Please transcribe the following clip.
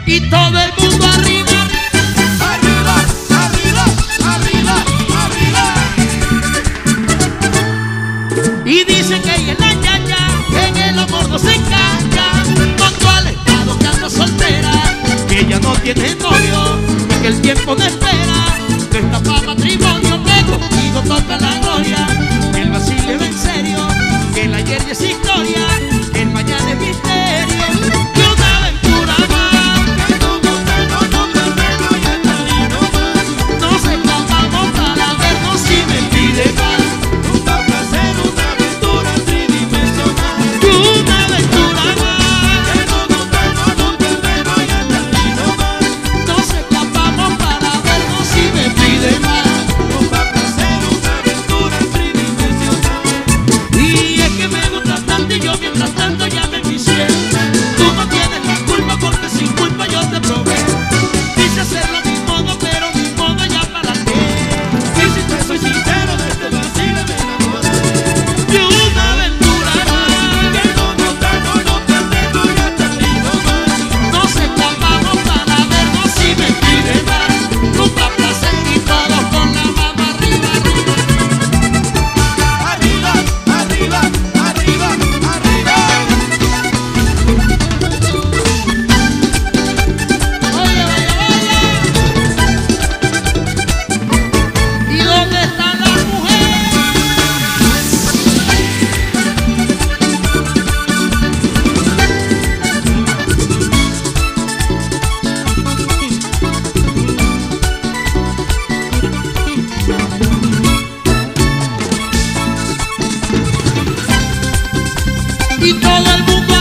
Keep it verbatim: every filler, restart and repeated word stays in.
y todo el mundo arriba. Arriba, arriba, arriba, arriba. Y dicen que ella es la ñaña, que en el amor no se engaña. Cuando al estado que anda soltera, que ella no tiene novio, que el tiempo no espera, no está pa' matrimonio, que contigo toca la gloria. Que el vacile va en serio, que el ayer ya es historia, que el mañana es misterio, que una aventura más. Que no nos vemos, no perdemos y está lindo más. Nos escapamos para vernos si me pide más. Un placer, una aventura tridimensional. Que una aventura más. Que no nos vemos, no perdemos y está lindo más. Nos escapamos para vernos si me pide más. Un placer, una aventura tridimensional. Y es que me gusta tanto y yo mientras tanto ya me envicié. Tú no tienes la culpa porque sin culpa yo te probé. Quise hacerlo a mi modo, pero mi modo ya para qué. Y si te soy sincero, de este vacile me enamoré. Que una aventura más. Que no nos vemos, no perdemos y está lindo más. Nos escapamos para vernos si me pide más. Nunca placer y todos con la mano arriba, arriba. Arriba, arriba, arriba, arriba. Oye, vaya, vaya. ¿Y dónde están las mujeres? Y todo el mundo